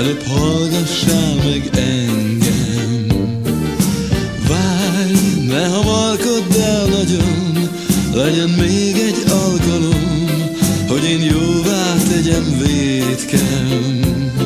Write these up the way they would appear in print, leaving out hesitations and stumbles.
előbb hallgassál meg engem. Várj, ne hamarkodd el nagyon, legyen még egy alkalom, hogy én jóvá tegyem vétkem.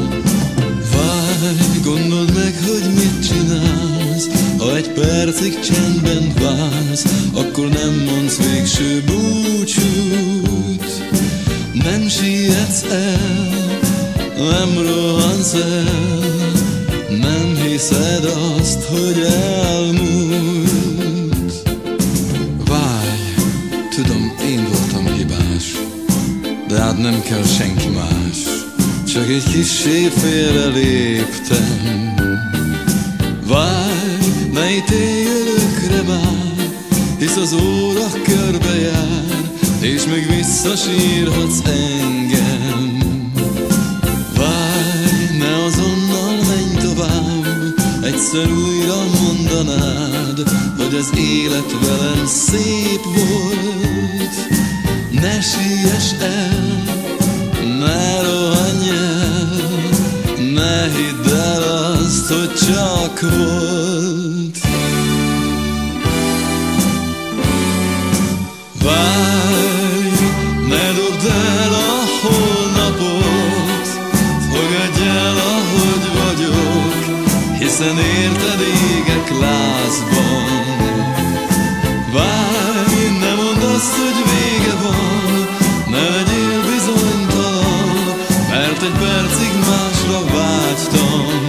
Várj, gondold meg, hogy mit csinálsz, ha egy percig csendben vársz, akkor nem mondsz végső búcsút. Nem sietsz el, nem rohansz el, nem hiszed azt, hogy elmúlt. Várj, tudom, én voltam hibás, de hát nem kell senki más, csak egy kissé félre léptem. Várj, ne ítélj örökre már, hisz az óra körbejár, és még visszasírhatsz engem. Várj, ne azonnal menj tovább, egyszer újra mondanád, hogy az élet velem szép volt. Ne siess el, ne rohanj el, ne hidd el azt, hogy csak volt. Várj, ne dobd el a holnapot, fogadj el, ahogy vagyok, hiszen érted égek lázban. Várj, ne mondd azt, hogy vége van, ne legyél bizonytalan, mert egy percig másra vágytam.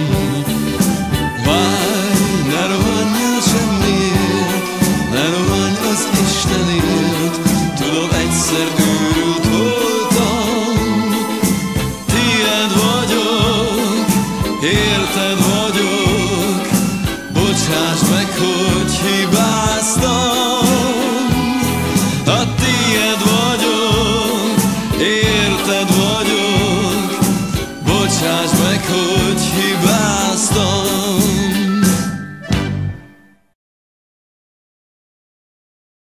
Várj, ne rohanj el semmiért, ne rohanj az Istenért, tudom, egyszer őrült voltam. Tied vagyok, érted vagyok, bocsáss